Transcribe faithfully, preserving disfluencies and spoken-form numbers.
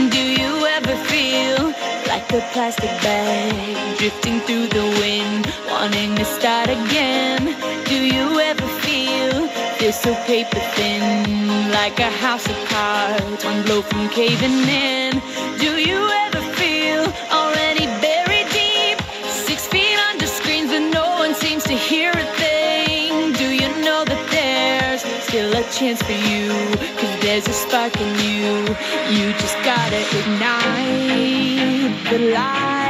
Do you ever feel like a plastic bag drifting through the wind, wanting to start again? Do you ever feel feel so paper thin, like a house of cards, one blow from caving in? Do you ever feel already buried deep, six feet under screens, but no one seems to hear a thing? Do you know that there's still a chance for you, 'cause there's a spark in you? You just gotta ignite the light.